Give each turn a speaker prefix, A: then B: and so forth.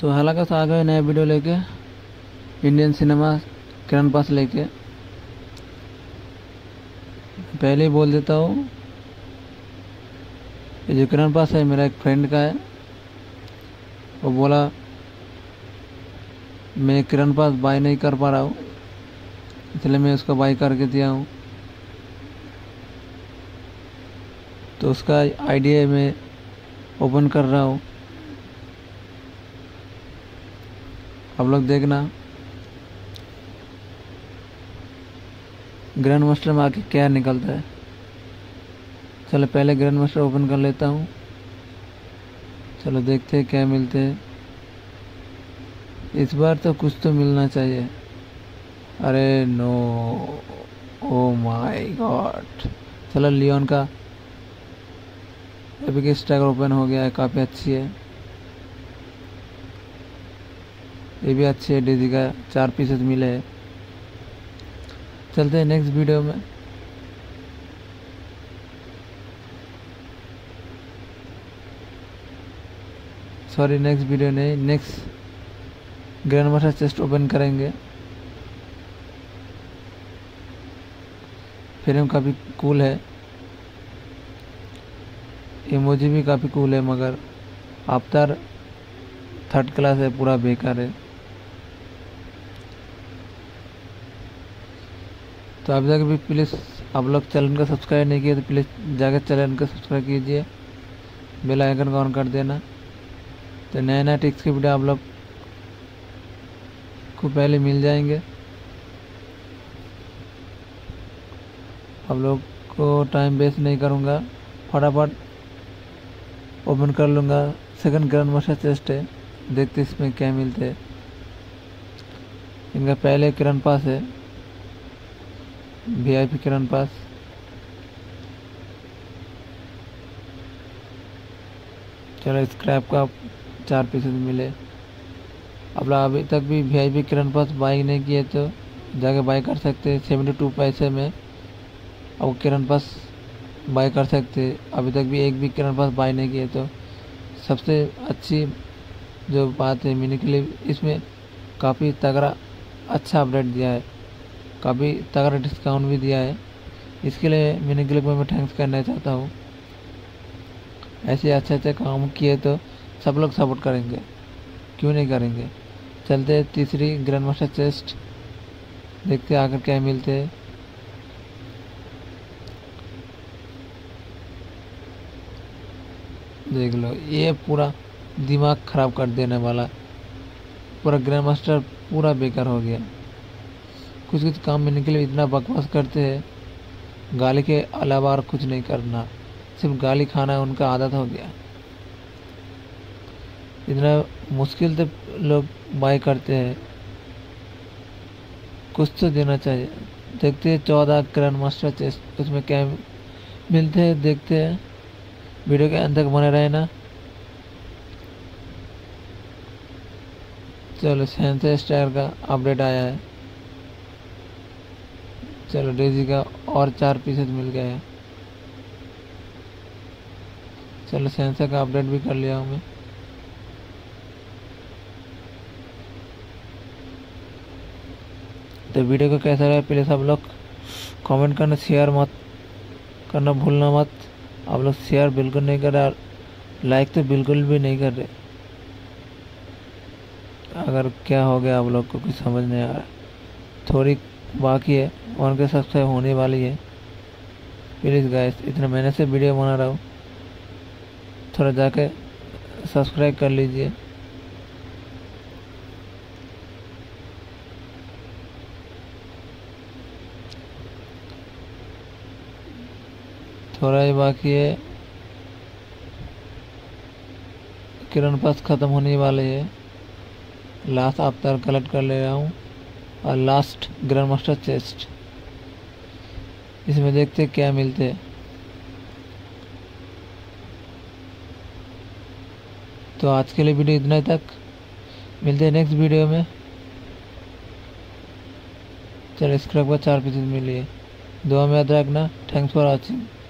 A: तो हालांकि आ गए नया वीडियो लेके इंडियन सिनेमा किरण पास लेके। पहले ही बोल देता हूँ, ये जो किरण पास है मेरा एक फ्रेंड का है। वो बोला मैं किरण पास बाय नहीं कर पा रहा हूँ, इसलिए मैं उसको बाय करके दिया हूँ। तो उसका आईडी मैं ओपन कर रहा हूँ, आप लोग देखना ग्रैंड मास्टर में आके क्या निकलता है। चलो पहले ग्रैंड मास्टर ओपन कर लेता हूँ। चलो देखते हैं क्या मिलते हैं। इस बार तो कुछ तो मिलना चाहिए। अरे नो, ओ माय गॉड। चलो लियोन का एपिक स्टैगर ओपन हो गया है, काफ़ी अच्छी है। ये भी अच्छी है, डेजी का 4 पीसेस मिले हैं। चलते हैं नेक्स्ट वीडियो में। सॉरी नेक्स्ट वीडियो नहीं, next grand master chest open करेंगे। फिल्म काफ़ी कूल है, इमोजी भी काफ़ी कूल है, मगर अवतार 3rd क्लास है, पूरा बेकार है। तो आप जाकर भी प्लीज़, आप लोग चैनल को सब्सक्राइब नहीं किए तो प्लीज़ जाकर चैनल को सब्सक्राइब कीजिए, बेल आइकन को ऑन कर देना। तो नए नए टिप्स की वीडियो आप लोग को पहले मिल जाएंगे। आप लोग को टाइम वेस्ट नहीं करूँगा, फटाफट ओपन कर लूँगा। सेकंड ग्रैंड मास्टर चेस्ट है, देखते इसमें क्या मिलते हैं। इनका पहले किरण पास है, VIP किरण पास। चलो स्क्रैप का 4 पीसेस मिले। अब लोग अभी तक भी VIP किरण पास बाई नहीं किए तो जाके बाई कर सकते हैं 72 पैसे में। अब किरण पास बाई कर सकते हैं। अभी तक भी एक भी किरण पास बाई नहीं किए तो सबसे अच्छी जो बात है, मिनी क्लिप इसमें काफ़ी तगड़ा अच्छा अपडेट दिया है, काफ़ी तगड़ा डिस्काउंट भी दिया है। इसके लिए मिनी क्लिप में मैं थैंक्स करना चाहता हूँ। ऐसे अच्छे अच्छे काम किए तो सब लोग सपोर्ट करेंगे, क्यों नहीं करेंगे। चलते तीसरी ग्रैंड मास्टर चेस्ट, देखते आकर क्या मिलते हैं। देख लो, ये पूरा दिमाग खराब कर देने वाला, पूरा ग्रैंड मास्टर पूरा बेकार हो गया। कुछ कुछ काम में निकले इतना बकवास करते हैं, गाली के अलावा और कुछ नहीं करना, सिर्फ गाली खाना उनका आदत हो गया। इतना मुश्किल से लोग बाय करते हैं, कुछ तो देना चाहिए। देखते हैं 14 ग्रैंड मास्टर चेस्ट, उसमें क्या मिलते हैं देखते हैं। वीडियो के अंत तक बने रहे ना। चलो सेंसर स्टार का अपडेट आया है। चलो डेजी का और 4 पीसेस मिल गए हैं। चलो सेंसर का अपडेट भी कर लिया हूँ मैं। तो वीडियो को कैसा रहा प्लीज़ आप लोग कमेंट करना, शेयर मत करना भूलना मत। आप लोग शेयर बिल्कुल नहीं कर रहे, लाइक तो बिल्कुल भी नहीं कर रहे। अगर क्या हो गया आप लोग को कुछ समझ नहीं आ रहा, थोड़ी बाकी है, उनके सब्सक्राइब होने वाली है। प्लीज़ गाइस, इतना मेहनत से वीडियो बना रहा हूँ, थोड़ा जाके सब्सक्राइब कर लीजिए। थोड़ा ही बाकी है, किरण पास ख़त्म होने वाले है। लास्ट अवतार कलेक्ट कर ले रहा हूँ और लास्ट ग्रैंड मास्टर चेस्ट, इसमें देखते क्या मिलते हैं। तो आज के लिए वीडियो इतना ही तक, मिलते हैं नेक्स्ट वीडियो में। चलो स्क्रैप का 4 पीसेस मिली है, दुआ में याद रखना। Thanks for watching.